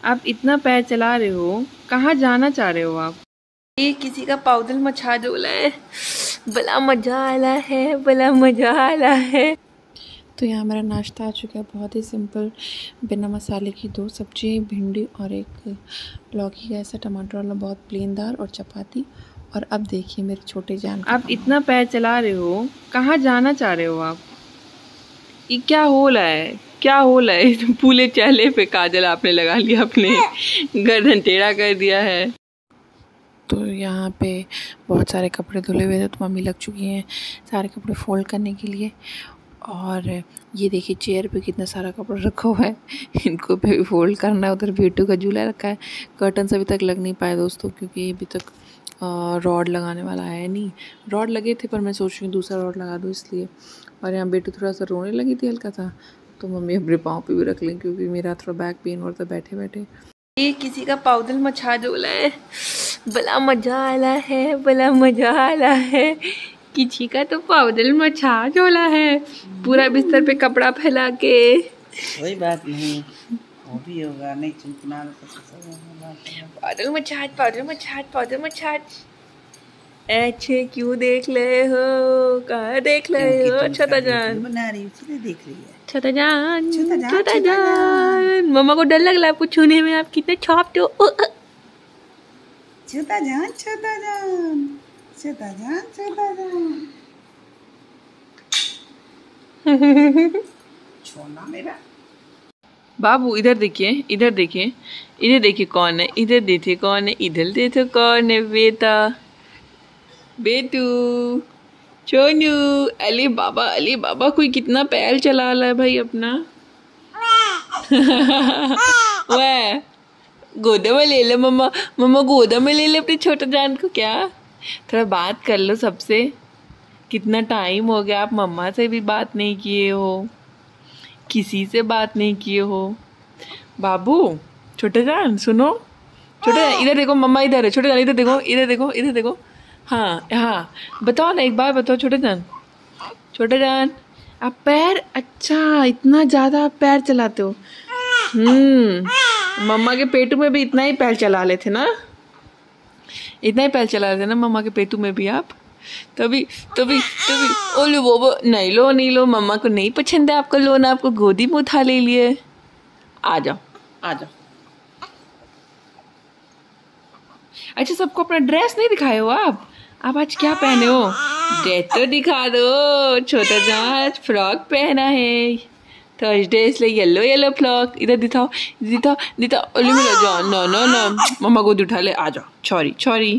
आप इतना पैर चला रहे हो, कहाँ जाना चाह रहे हो आप? ये किसी का पाउडर मचा डोला है, बड़ा मजा आला है, बड़ा मजा आला है। तो यहाँ मेरा नाश्ता आ चुका है, बहुत ही सिंपल, बिना मसाले की 2 सब्जी, भिंडी और एक लौकी का ऐसा टमाटर वाला बहुत प्लेन दाल और चपाती। और अब देखिए मेरे छोटे जान, आप इतना पैर चला रहे हो, कहाँ जाना चाह रहे हो आप? ये क्या हो रहा है, क्या हो रहा है? पूरे चेहरे पे काजल आपने लगा लिया, अपने गर्दन टेढ़ा कर दिया है। तो यहाँ पे बहुत सारे कपड़े धुले हुए थे, तो मम्मी लग चुकी हैं सारे कपड़े फोल्ड करने के लिए। और ये देखिए चेयर पे कितना सारा कपड़ा रखा हुआ है, इनको भी फोल्ड करना है। उधर बेटू का झूला रखा है। कर्टन्स अभी तक लग नहीं पाए दोस्तों, क्योंकि अभी तक रॉड लगाने वाला है नहीं। रॉड लगे थे पर मैं सोच रही हूँ दूसरा रॉड लगा दूँ इसलिए। और यहाँ बेटू थोड़ा सा रोने लगी थी हल्का सा, तो मम्मी अपने पाँव पे भी रख लें, क्योंकि मेरा थोड़ा बैक पेन हो रहा था बैठे बैठे। ये किसी का पाउडर मचा डोला है, बड़ा मजा आला है, बड़ा मजा आला है। किसी का तो पाउडर मचा डोला है, पूरा बिस्तर पे कपड़ा फैला के। कोई बात नहीं, वो भी होगा, नहीं चुनचुना पाउडर मचा, पाउडर मचा, पाउडर मचा। अच्छे क्यों देख रहे हो, कहाँ देख रहे हो? छोटा जान बना रही है, देख रही है। छोटा जान, छोटा जान, मम्मा को डर लग रहा है आपको छूने में, आप कितने छापते हो। छोटा जान, छोटा जान, छोटा जान, छोटा जान, छोना मेरा बाबू। इधर देखिए, इधर देखिए, इधर देखिए कौन है, इधर देखिए कौन है, इधर देखो कौन है बेटा, बेटू, चोनू। अली बाबा कोई कितना पैर चला रहा है भाई अपना। वह गोदा में ले लो मम्मा, मम्मा गोदा में ले ले अपने छोटे जान को। क्या थोड़ा बात कर लो सबसे, कितना टाइम हो गया, आप मम्मा से भी बात नहीं किए हो, किसी से बात नहीं किए हो। बाबू छोटे जान सुनो, छोटे जान इधर देखो, मम्मा इधर है, छोटे जान इधर देखो, इधर देखो, इधर देखो। हाँ हाँ बताओ ना, एक बार बताओ छोटे जान, छोटे जान आप पैर, अच्छा इतना ज़्यादा आप पैर चलाते हो। मम्मा के पेटू में भी इतना ही पैर चला लेते ना, इतना ही पैर चला लेते ना मम्मा के पेटू में भी आप। तभी तभी तभी ओ लो वो नहीं लो, नहीं लो, मम्मा को नहीं पसंद है आपको लो ना, आपको गोदी में उठा ले लिए। आ जाओ, आ जाओ। अच्छा सबको अपना ड्रेस नहीं दिखाए हो आप आज क्या पहने हो? ड्रेस तो दिखा दो। छोटा जान फ्रॉक पहना है थर्सडे, इसलिए येलो येलो फ्रॉक। इधर दिखाओ, दिखाओ, दिखाओ। ओली मिला जाओ, नो नो नो, मम्मा को उठा ले, आ जाओ, सॉरी सॉरी।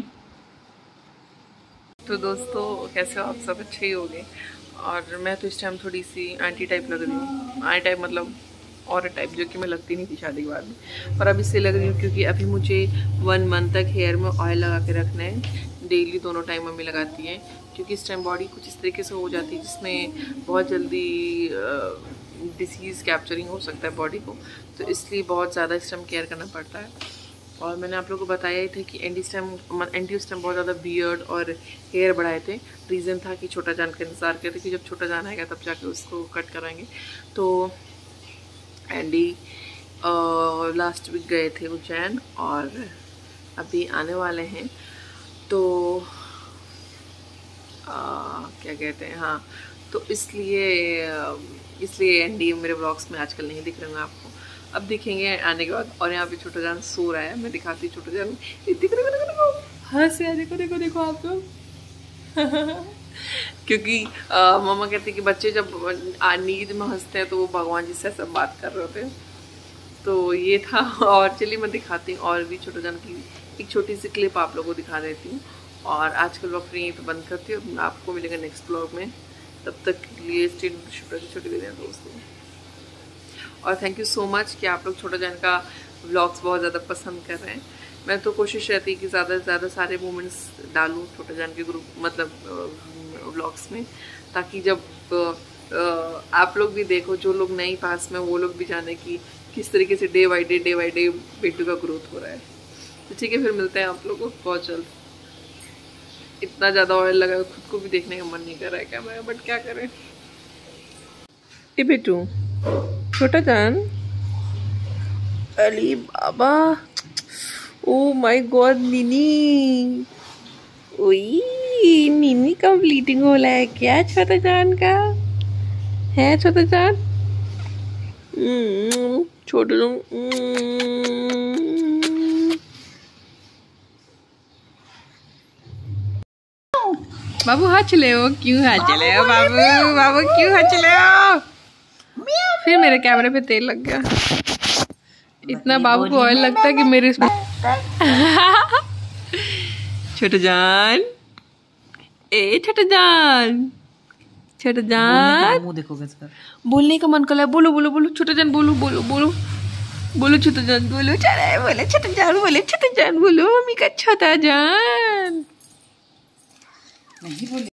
तो दोस्तों कैसे हो आप सब? अच्छे ही होंगे। और मैं तो इस टाइम थोड़ी सी आंटी टाइप लग रही हूँ, आंटी टाइप मतलब और टाइप, जो कि मैं लगती नहीं थी शादी के बाद में। और अब इससे लग रही हूँ क्योंकि अभी मुझे 1 मंथ तक हेयर में ऑयल लगा के रखना है, डेली दोनों टाइम मम्मी लगाती है, क्योंकि इस टाइम बॉडी कुछ इस तरीके से हो जाती है जिसमें बहुत जल्दी डिसीज़ कैप्चरिंग हो सकता है बॉडी को, तो इसलिए बहुत ज़्यादा इस टाइम केयर करना पड़ता है। और मैंने आप लोगों को बताया ही था कि एंडी उस टाइम बहुत ज़्यादा बियर्ड और हेयर बढ़ाए थे। रीज़न था कि छोटा जान का इंतज़ार करते कि जब छोटा जान आएगा तब जाके उसको कट कराएंगे। तो एंडी लास्ट वीक गए थे उज्जैन और अभी आने वाले हैं, तो क्या कहते हैं, हाँ, तो इसलिए एंडी मेरे ब्लॉग्स में आजकल नहीं दिख रहे हैं आपको, अब दिखेंगे आने के बाद। और यहाँ पे छोटा जान सो रहा है, मैं दिखाती हूँ छोटा जान। देखो हाँ से देखो देखो देखो आप लोग। क्योंकि मम्मा कहती है कि बच्चे जब नींद में हंसते हैं तो वो भगवान जी से सब बात कर रहे होते हैं, तो ये था। और चलिए मैं दिखाती हूँ और भी छोटा जान की एक छोटी सी क्लिप आप लोगों को दिखा देती हूँ। और आज का ब्लॉग फ्री तो बंद करती हूँ, आपको मिलेगा नेक्स्ट ब्लॉग में, तब तक के लिए छोटी दे दें दोस्तों। और थैंक यू सो मच कि आप लोग छोटा जान का व्लॉग्स बहुत ज़्यादा पसंद कर रहे हैं। मैं तो कोशिश रहती है कि ज़्यादा से ज़्यादा सारे मोमेंट्स डालूँ छोटा जान के ग्रुप मतलब व्लॉग्स में, ताकि जब आप लोग भी देखो, जो लोग नहीं पास में वो लोग भी जाने कि किस तरीके से डे बाई डे बेटू का ग्रोथ हो रहा है। तो ठीक है, फिर मिलते हैं आप लोगों को बहुत जल्द। इतना ज़्यादा ऑयल लगा खुद को भी देखने का मन नहीं कर रहा है कैमरा, बट क्या करें। ए बेटू छोटा जान, Ali Baba, oh my God नीनी, ओई नीनी का ब्लीडिंग हो रहा है क्या छोटा जान का है? छोटा जान, छोटा जान, बाबू हाथ चले हो, क्यों हाथ चले हो बाबू? बाबू क्यों हाथ चले हो? फिर मेरे कैमरे पे तेल लग गया। इतना बाबू को ऑयल लगता है कि मेरे इसमें छोटा जान, ए छोटा जान, छोटा जान, मुंह देखोगे इसका। बोलने का मन कर रहा है, बोलो बोलो बोलो छोटा जान, बोलो बोलो बोलो बोलो छोटा जान, बोलो चला बोले छोटा जान, बोले छोटा जान, बोलो मम्मी का छोटा जान। नहीं बोले।